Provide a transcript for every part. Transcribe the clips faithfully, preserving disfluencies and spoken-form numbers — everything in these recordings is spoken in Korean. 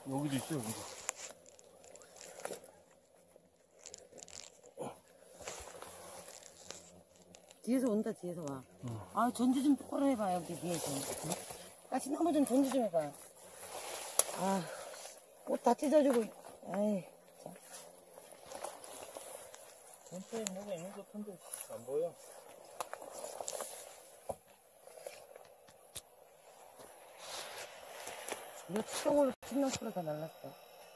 여기도 있어, 여기도. 뒤에서 온다, 뒤에서 와. 응. 아, 전지 좀 똑바로 해봐, 여기 뒤에서. 같이 나무 좀 전지 좀 해봐. 아, 옷 다 찢어지고, 아이. 전체에 뭐가 있는 것 같은데 안 보여. 이거 치동으로 침낭풀을 다 날랐어.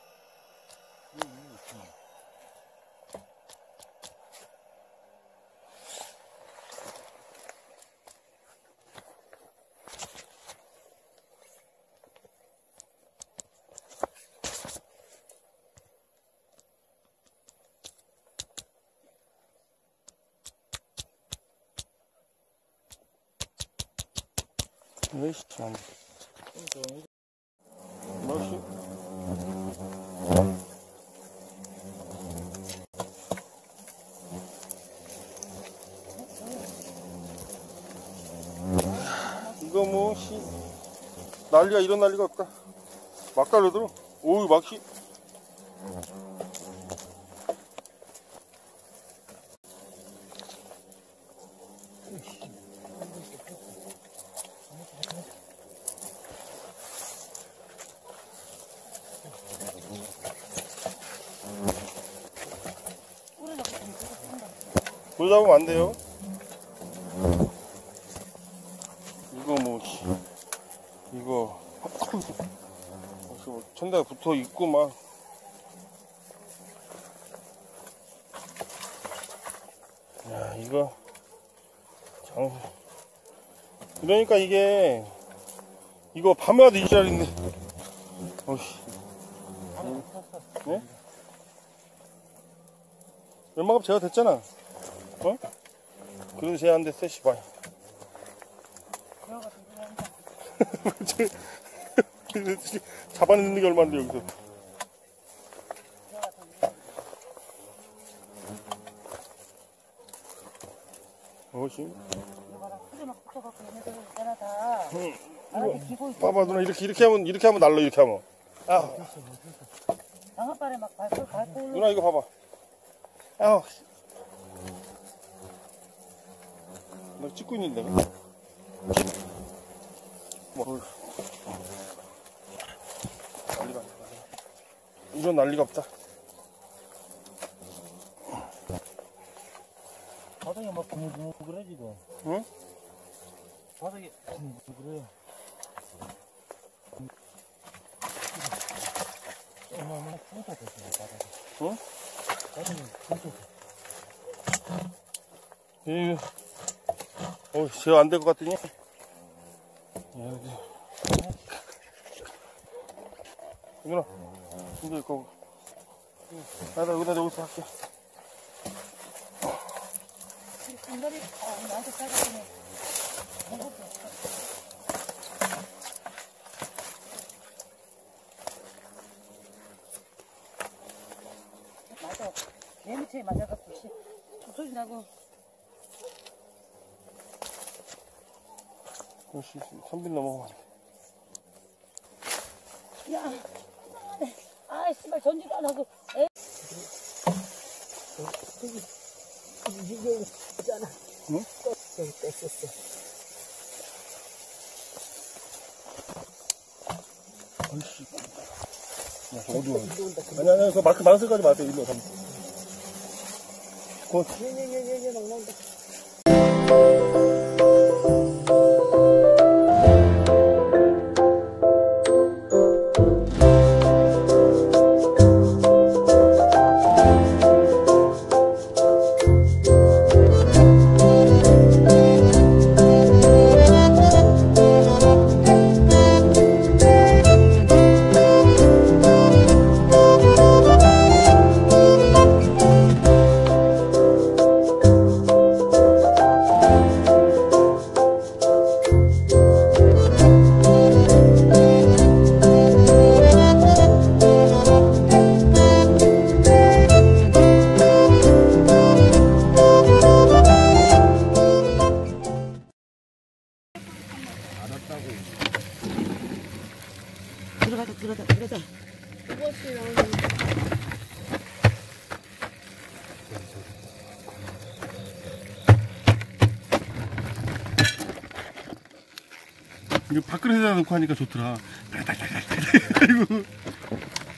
왜이씨 참. 맛이. 이거 뭐 씨 난리가 이런 난리가 없다. 막 달려들어. 오우 막씨. 물 잡으면 안 돼요. 이거 뭐 이거 천장에 붙어 있고 막. 야 이거 장. 그러니까 이게 이거 밤에 와도 이 자리인데. 어이씨. 네? 웬만큼 제가 됐잖아. 어? 그래도 쟤 안 됐어, 씨발. 잡아내는 게 얼마인데, 여기서. 어씨. 봐봐, 누나, 이렇게, 이렇게 하면, 이렇게 하면 날라, 이렇게 하면. 아. 장아발에 막 밟고, 밟고. 누나, 이거 봐봐. 아우. 너 찍고 있는데. 뭐. 난리가 이런 난리가 없다. 바닥에 막 구물구물해 지금. 응? 바닥에 구물구물해. 어마어마 푸다 됐어 바닥에. 응? 바닥에 푸다. 이, 어, 제가 안 될 것 같더니. 누나, 힘들 거고. 아, 나 여기다 여기서 할게. 장갑이 나한테 싸가지네. 맞아. 내 밑에 맞아갖고, 씨. 소리 나고. 역시, 선빈 넘어가. 야, 아, 씨발, 전지도 안 하고. 에? 이거 있잖아. 응? 여기 뺐었어. 아이씨. 야, 저거 어두워. 아니, 아니, 그 마크, 마스까지 마세요, 일로 가면. 곧. 예예예예 나온다. 들어가자, 들어가자, 들어가자. 버스 나오는 이거 밥그릇에다 놓고 하니까 좋더라. 아이고.